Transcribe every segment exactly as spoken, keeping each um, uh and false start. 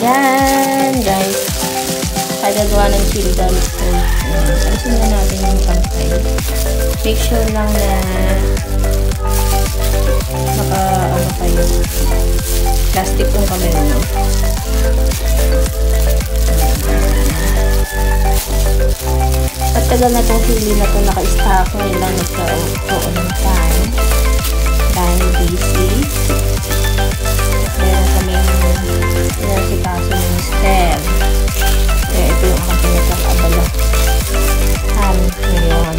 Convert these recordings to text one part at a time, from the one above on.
Yan, guys. Kagagawa ng chili garlic sauce. Alisin na natin yung pantay. Make sure lang na naka, ano kayo, plastic yung camera mo. At tagal na itong chili na ito naka-stack. Ngayon lang nagkaroon ng time. Dahil busy. Meron kami pinasikaso ng mister. Kaya ito yung aking pinagkakabala. Han, ngayon.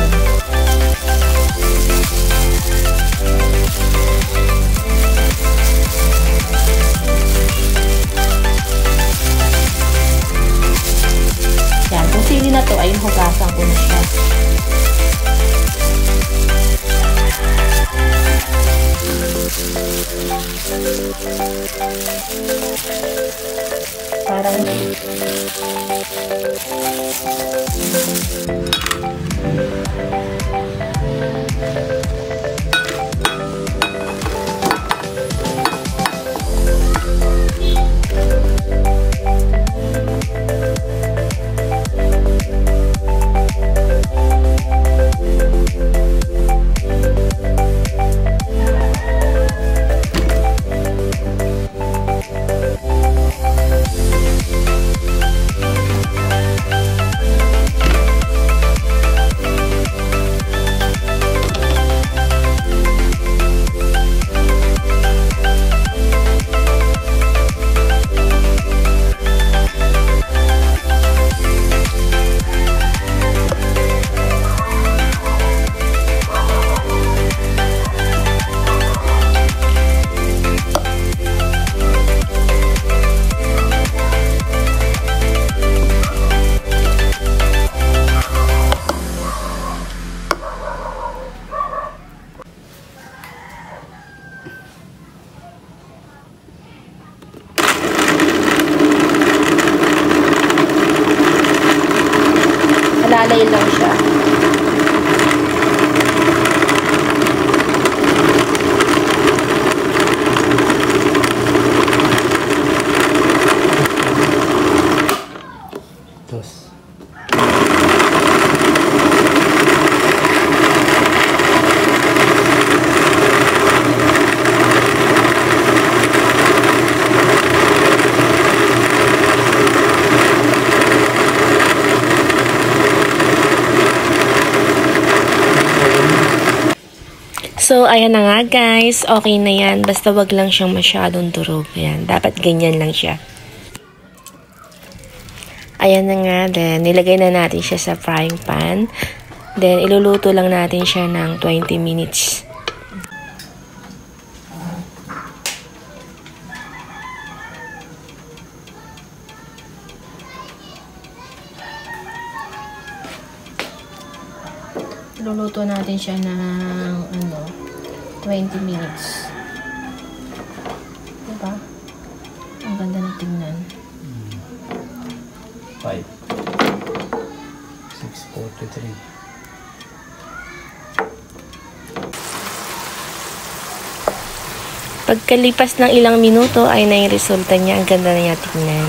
Yan, kung sili na to ay hugasan ko na siya. Parang lalay lang siya. Dos. So, ayan na nga guys. Okay na yan. Basta wag lang siyang masyadong durog. Ayan. Dapat ganyan lang siya. Ayan na nga. Then, nilagay na natin siya sa frying pan. Then, iluluto lang natin siya ng twenty minutes. Luluto natin siya ng ano, twenty minutes. Diba? Ang ganda na tingnan. five. six forty-three. Pagkalipas ng ilang minuto ay na yung resulta niya. Ang ganda na niya tingnan.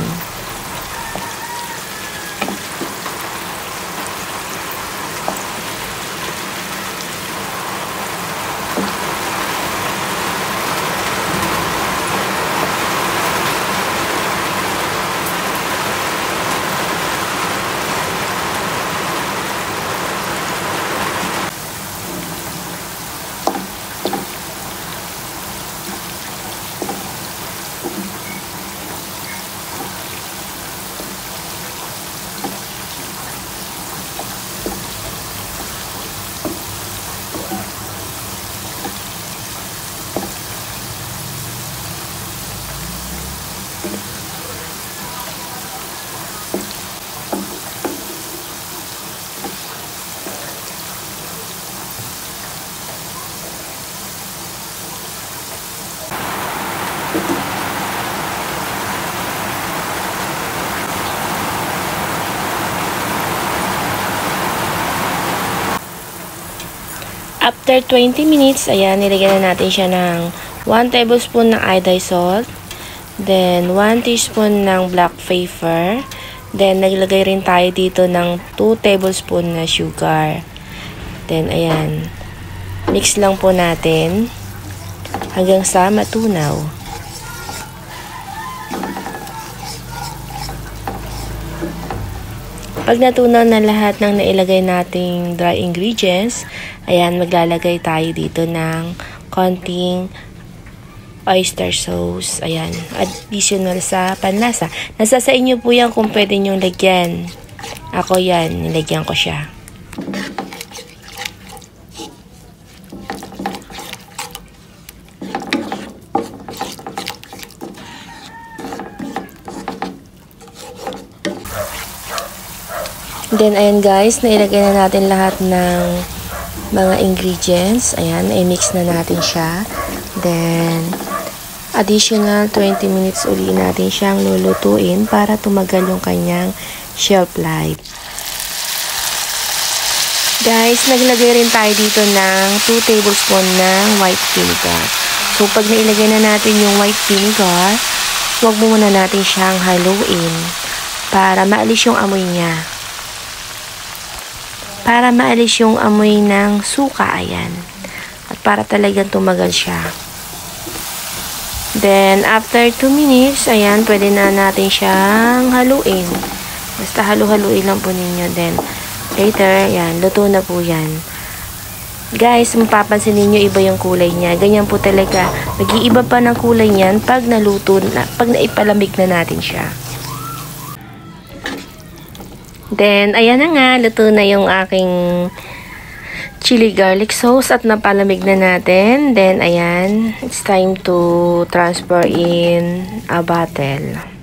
After twenty minutes, ayan, nilagyan na natin siya ng one tablespoon ng iodized salt. Then, one teaspoon ng black pepper. Then, naglagay rin tayo dito ng two tablespoon na sugar. Then, ayan. Mix lang po natin hanggang sa matunaw. Pag natunaw na lahat ng nailagay nating dry ingredients, ayan, maglalagay tayo dito ng konting oyster sauce. Ayan, additional sa panlasa. Nasa sa inyo po yan kung pwede nyong lagyan. Ako yan, nilagyan ko siya. Then, ayan guys, nailagay na natin lahat ng mga ingredients. Ayan, i-mix na natin siya. Then, additional twenty minutes uli natin siyang lulutuin para tumagal yung kanyang shelf life. Guys, naglagay rin tayo dito ng two tablespoon ng white vinegar. So, pag nailagay na natin yung white vinegar, huwag muna natin siyang haluin para maalis yung amoy niya. Para maalis yung amoy ng suka, ayan. At para talagang tumagal siya. Then, after two minutes, ayan, pwede na natin siyang haluin. Basta halu-haluin lang po ninyo. Then, later, ayan, luto na po yan. Guys, mapapansin ninyo, iba yung kulay niya. Ganyan po talaga. Nag-iiba pa ng kulay niyan pag naluto na, pag naipalamig na natin siya. Then, ayan na nga, luto na yung aking chili garlic sauce at napalamig na natin. Then, ayan, it's time to transfer in a bottle.